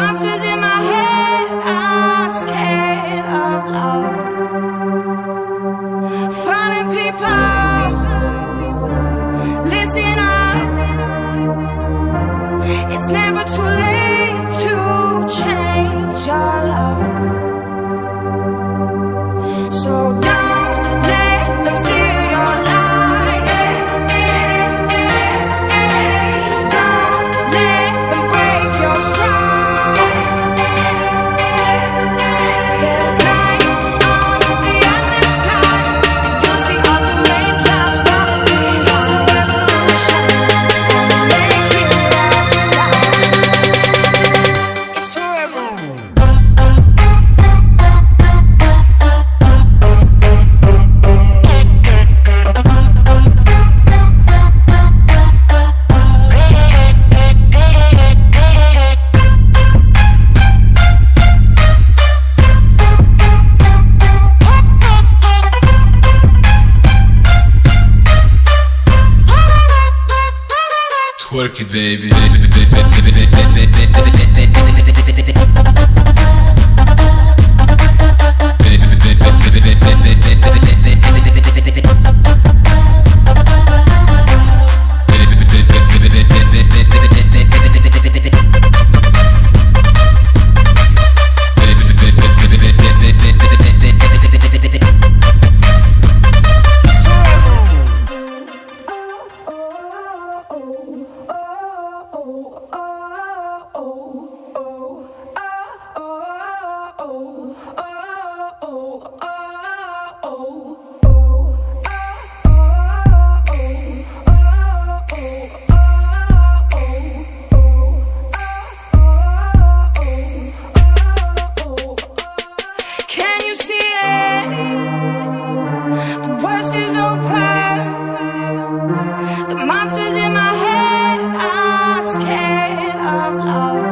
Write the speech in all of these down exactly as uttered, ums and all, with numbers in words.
monsters in my head are scared of love. Finding people, listen up. It's never too late to change your love. So don't let them steal your light. Don't let them break your stride. There's light on the other side. You'll see all the rain clouds follow me. It's a revolution. Gonna make it right tonight. It's forever. Twerk it, baby. Can you see it? The worst is over. The monsters in my head are scared of love.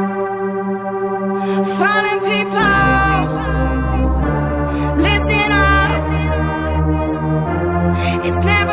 Finding people, listen up. It's never